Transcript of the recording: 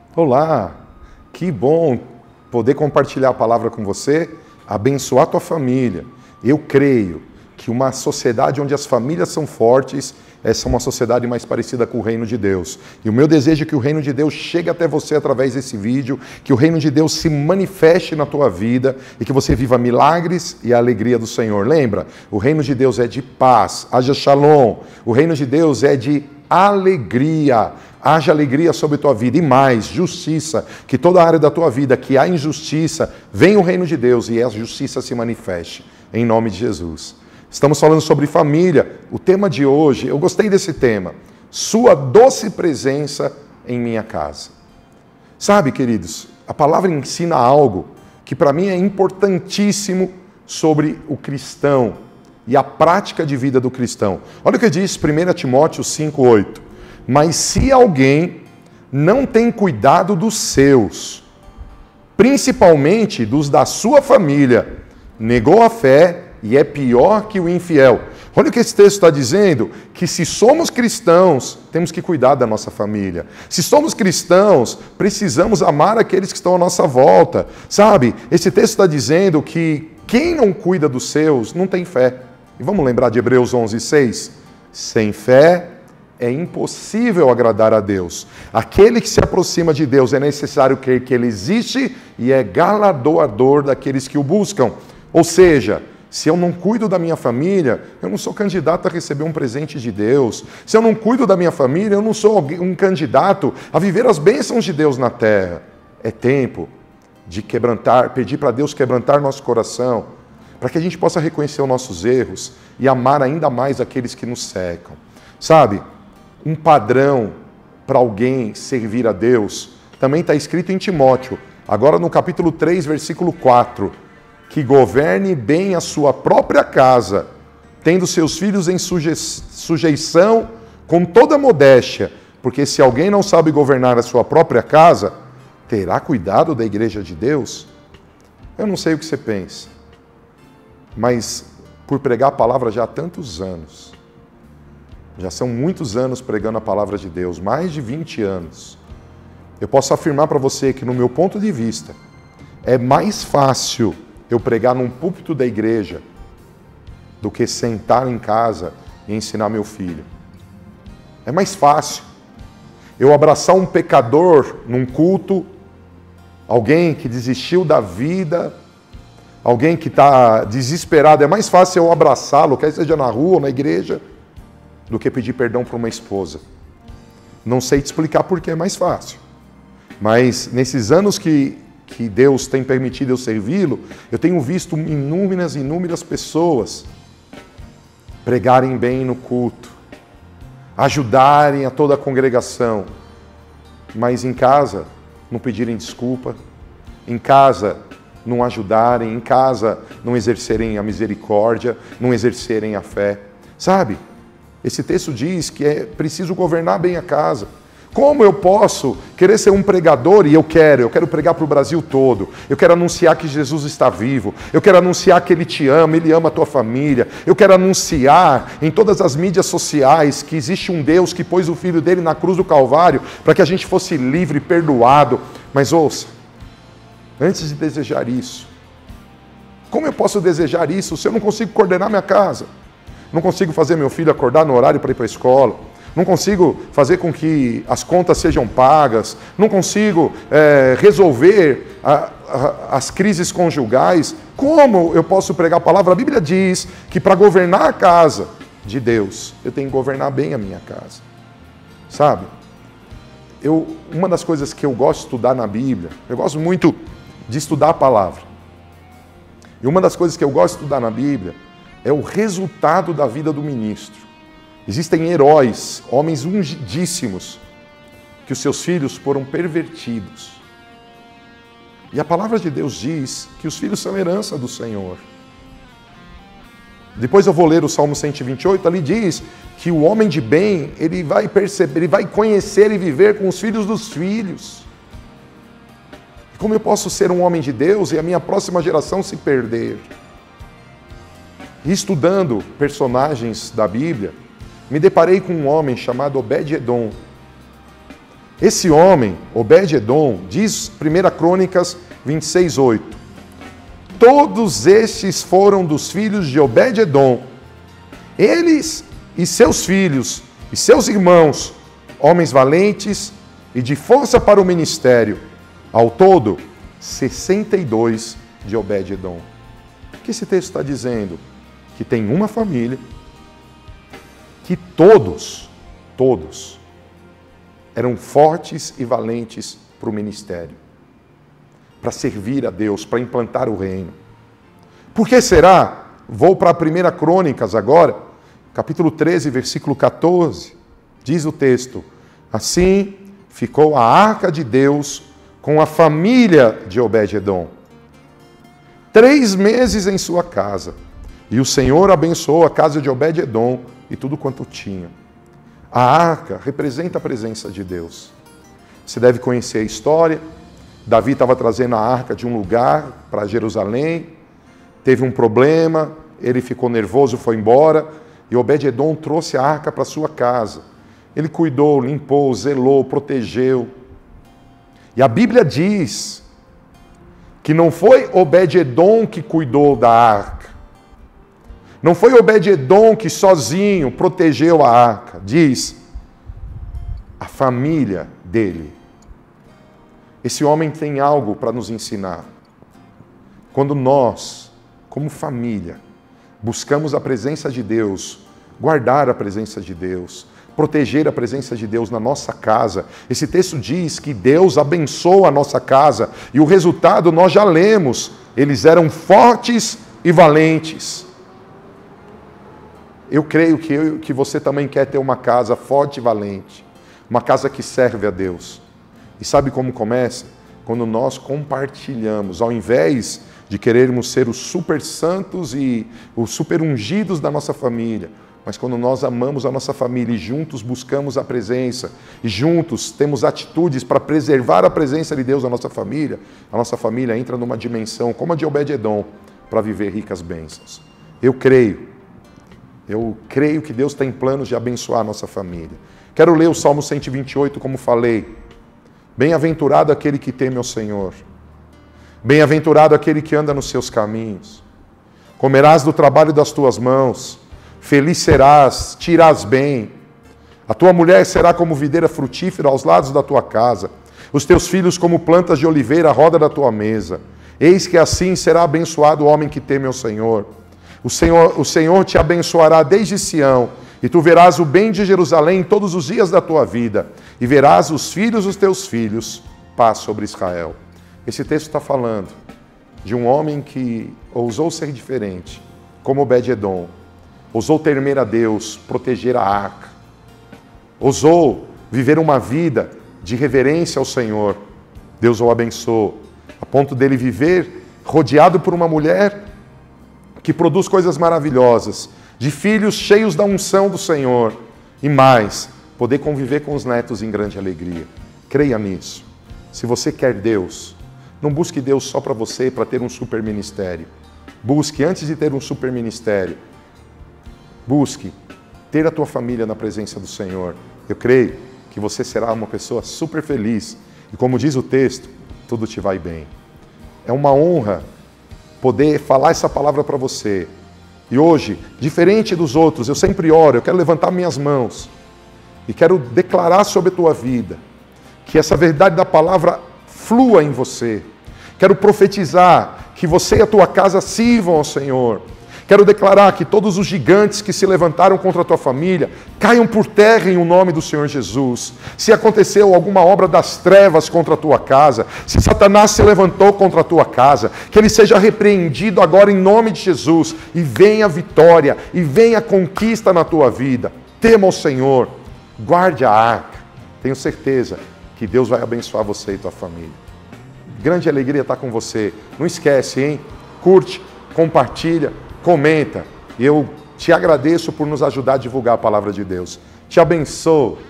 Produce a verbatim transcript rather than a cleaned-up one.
Olá, que bom poder compartilhar a palavra com você, abençoar a tua família. Eu creio que uma sociedade onde as famílias são fortes, essa é uma sociedade mais parecida com o reino de Deus. E o meu desejo é que o reino de Deus chegue até você através desse vídeo, que o reino de Deus se manifeste na tua vida e que você viva milagres e a alegria do Senhor. Lembra? O reino de Deus é de paz, haja shalom. O reino de Deus é de alegria. Haja alegria sobre a tua vida e mais, justiça, que toda a área da tua vida que há injustiça, venha o reino de Deus e a justiça se manifeste, em nome de Jesus. Estamos falando sobre família. O tema de hoje, eu gostei desse tema, sua doce presença em minha casa. Sabe, queridos, a palavra ensina algo que para mim é importantíssimo sobre o cristão e a prática de vida do cristão. Olha o que diz primeira Timóteo cinco, oito. Mas se alguém não tem cuidado dos seus, principalmente dos da sua família, negou a fé e é pior que o infiel. Olha o que esse texto está dizendo, que se somos cristãos, temos que cuidar da nossa família. Se somos cristãos, precisamos amar aqueles que estão à nossa volta. Sabe, esse texto está dizendo que quem não cuida dos seus, não tem fé. E vamos lembrar de Hebreus onze, seis? Sem fé é impossível agradar a Deus. Aquele que se aproxima de Deus é necessário crer que Ele existe e é galardoador daqueles que o buscam. Ou seja, se eu não cuido da minha família, eu não sou candidato a receber um presente de Deus. Se eu não cuido da minha família, eu não sou um candidato a viver as bênçãos de Deus na terra. É tempo de quebrantar, pedir para Deus quebrantar nosso coração, para que a gente possa reconhecer os nossos erros e amar ainda mais aqueles que nos cercam. Sabe, um padrão para alguém servir a Deus também está escrito em Timóteo, agora no capítulo três, versículo quatro, que governe bem a sua própria casa, tendo seus filhos em suje... sujeição com toda modéstia, porque se alguém não sabe governar a sua própria casa, terá cuidado da igreja de Deus? Eu não sei o que você pensa, mas por pregar a palavra já há tantos anos, já são muitos anos pregando a palavra de Deus, mais de vinte anos. Eu posso afirmar para você que, no meu ponto de vista, é mais fácil eu pregar num púlpito da igreja do que sentar em casa e ensinar meu filho. É mais fácil eu abraçar um pecador num culto, alguém que desistiu da vida, alguém que está desesperado. É mais fácil eu abraçá-lo, quer seja na rua ou na igreja, do que pedir perdão para uma esposa. Não sei te explicar por que é mais fácil. Mas nesses anos que, que Deus tem permitido eu servi-lo, eu tenho visto inúmeras, inúmeras pessoas pregarem bem no culto, ajudarem a toda a congregação, mas em casa não pedirem desculpa, em casa não ajudarem, em casa não exercerem a misericórdia, não exercerem a fé. Sabe? Esse texto diz que é preciso governar bem a casa. Como eu posso querer ser um pregador, e eu quero, eu quero pregar para o Brasil todo, eu quero anunciar que Jesus está vivo, eu quero anunciar que Ele te ama, Ele ama a tua família, eu quero anunciar em todas as mídias sociais que existe um Deus que pôs o Filho dele na cruz do Calvário para que a gente fosse livre, perdoado. Mas ouça, antes de desejar isso, como eu posso desejar isso se eu não consigo coordenar minha casa? Não consigo fazer meu filho acordar no horário para ir para a escola. Não consigo fazer com que as contas sejam pagas. Não consigo é, resolver a, a, as crises conjugais. Como eu posso pregar a palavra? A Bíblia diz que para governar a casa de Deus, eu tenho que governar bem a minha casa. Sabe? Eu, uma das coisas que eu gosto de estudar na Bíblia, eu gosto muito de estudar a palavra. E uma das coisas que eu gosto de estudar na Bíblia é o resultado da vida do ministro. Existem heróis, homens ungidíssimos, que os seus filhos foram pervertidos. E a palavra de Deus diz que os filhos são herança do Senhor. Depois eu vou ler o Salmo cento e vinte e oito, ali diz que o homem de bem, ele vai perceber, ele vai conhecer e viver com os filhos dos filhos. Como eu posso ser um homem de Deus e a minha próxima geração se perder? E estudando personagens da Bíblia, me deparei com um homem chamado Obed-Edom, Esse homem, Obed-Edom, diz primeira Crônicas vinte e seis, oito. Todos estes foram dos filhos de Obed-Edom. Eles e seus filhos e seus irmãos, homens valentes e de força para o ministério. Ao todo, sessenta e dois de Obed-Edom. O que esse texto está dizendo? Que tem uma família que todos, todos, eram fortes e valentes para o ministério, para servir a Deus, para implantar o reino. Por que será? Vou para a primeira Crônicas agora, capítulo treze, versículo quatorze. Diz o texto: assim ficou a arca de Deus com a família de Obed-Edom, três meses em sua casa, e o Senhor abençoou a casa de Obed-Edom e tudo quanto tinha. A arca representa a presença de Deus. Você deve conhecer a história. Davi estava trazendo a arca de um lugar para Jerusalém, teve um problema, ele ficou nervoso, foi embora, e Obed-Edom trouxe a arca para sua casa. Ele cuidou, limpou, zelou, protegeu. E a Bíblia diz que não foi Obed-Edom que cuidou da arca. Não foi Obed-Edom que sozinho protegeu a arca. Diz a família dele. Esse homem tem algo para nos ensinar. Quando nós, como família, buscamos a presença de Deus, guardar a presença de Deus, proteger a presença de Deus na nossa casa. Esse texto diz que Deus abençoa a nossa casa e o resultado nós já lemos. Eles eram fortes e valentes. Eu creio que, eu, que você também quer ter uma casa forte e valente, uma casa que serve a Deus. E sabe como começa? Quando nós compartilhamos, ao invés de querermos ser os super santos e os super ungidos da nossa família, mas quando nós amamos a nossa família e juntos buscamos a presença, e juntos temos atitudes para preservar a presença de Deus na nossa família, a nossa família entra numa dimensão como a de Obed-Edom, para viver ricas bênçãos. Eu creio, eu creio que Deus tem planos de abençoar a nossa família. Quero ler o Salmo cento e vinte e oito, como falei. Bem-aventurado aquele que teme ao Senhor. Bem-aventurado aquele que anda nos seus caminhos. Comerás do trabalho das tuas mãos. Feliz serás, te irás bem. A tua mulher será como videira frutífera aos lados da tua casa. Os teus filhos como plantas de oliveira à roda da tua mesa. Eis que assim será abençoado o homem que teme ao Senhor. O Senhor, o Senhor te abençoará desde Sião, e tu verás o bem de Jerusalém todos os dias da tua vida, e verás os filhos dos teus filhos, paz sobre Israel. Esse texto está falando de um homem que ousou ser diferente, como Obed-Edom, ousou temer a Deus, proteger a arca, ousou viver uma vida de reverência ao Senhor. Deus o abençoou, a ponto dele viver rodeado por uma mulher que produz coisas maravilhosas, de filhos cheios da unção do Senhor, e mais, poder conviver com os netos em grande alegria. Creia nisso. Se você quer Deus, não busque Deus só para você, para ter um super ministério. Busque, antes de ter um super ministério, busque ter a tua família na presença do Senhor. Eu creio que você será uma pessoa super feliz, e como diz o texto, tudo te vai bem. É uma honra poder falar essa palavra para você. E hoje, diferente dos outros, eu sempre oro, eu quero levantar minhas mãos e quero declarar sobre a tua vida que essa verdade da palavra flua em você. Quero profetizar que você e a tua casa sirvam ao Senhor. Quero declarar que todos os gigantes que se levantaram contra a tua família caiam por terra em o nome do Senhor Jesus. Se aconteceu alguma obra das trevas contra a tua casa, se Satanás se levantou contra a tua casa, que ele seja repreendido agora em nome de Jesus, e venha a vitória, e venha a conquista na tua vida. Tema o Senhor, guarde a arca. Tenho certeza que Deus vai abençoar você e tua família. Grande alegria estar com você. Não esquece, hein? Curte, compartilha, comenta. E eu te agradeço por nos ajudar a divulgar a palavra de Deus. Te abençoo.